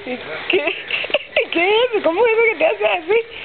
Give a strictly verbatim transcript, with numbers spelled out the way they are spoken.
¿Qué? ¿Qué es? ¿Cómo es eso que te hace así?